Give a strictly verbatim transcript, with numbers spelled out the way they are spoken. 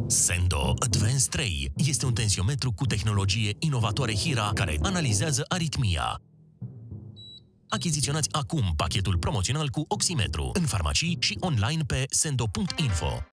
Sendo Advance trei este un tensiometru cu tehnologie inovatoare Hira care analizează aritmia. Achiziționați acum pachetul promoțional cu oximetru în farmacii și online pe sendo punct info.